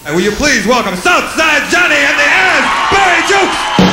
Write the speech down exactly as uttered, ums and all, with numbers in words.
And will you please welcome Southside Johnny and the Asbury Jukes!